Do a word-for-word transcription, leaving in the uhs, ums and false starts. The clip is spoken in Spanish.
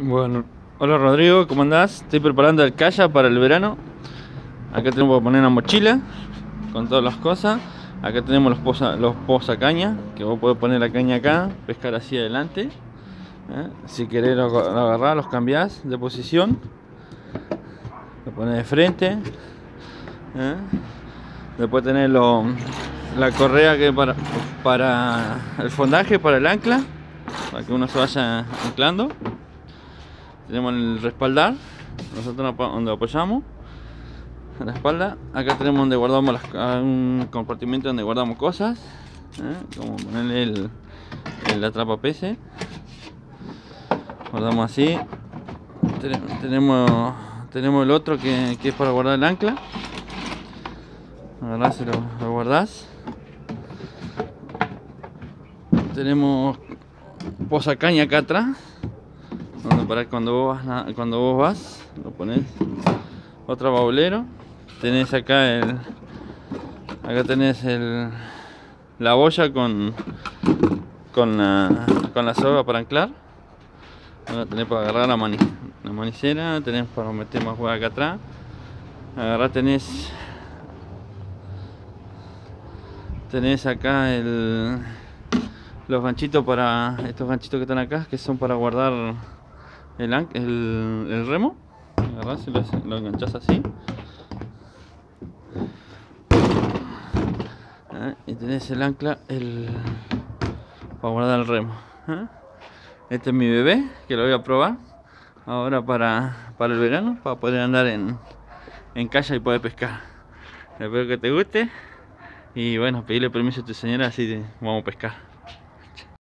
Bueno, hola Rodrigo, ¿cómo andás? Estoy preparando el kayak para el verano. Acá tenemos que poner una mochila con todas las cosas. Acá tenemos los posa, los posa caña, que vos podés poner la caña acá, pescar así adelante. ¿Eh? Si querés lo, lo agarrás, los cambiás de posición, lo pones de frente. ¿Eh? Después tenés lo, la correa que para, para el fondaje, para el ancla, para que uno se vaya anclando. Tenemos el respaldar, nosotros donde apoyamos en la espalda. Acá tenemos donde guardamos las, un compartimento donde guardamos cosas, ¿eh? Como ponerle el, el atrapapese. Guardamos así. Tenemos, tenemos el otro que, que es para guardar el ancla. Agarrás y lo, lo guardás. Tenemos posacaña acá atrás, donde para cuando vos vas, cuando vos vas lo pones. Otro baulero. Tenés acá el acá tenés el la boya con con la con la soga para anclar. Ahora tenés para agarrar la mani, la manicera. Tenés para meter más hueá acá atrás. Agarrar tenés tenés acá el los ganchitos, para estos ganchitos que están acá, que son para guardar el, el, el remo. Agarrás y lo, lo enganchás así. ¿Eh? Y tenés el ancla el, para guardar el remo. ¿Eh? Este es mi bebé, que lo voy a probar ahora para, para el verano, para poder andar en, en kayak y poder pescar. Espero que te guste. Y bueno, pedirle permiso a tu señora, así vamos a pescar.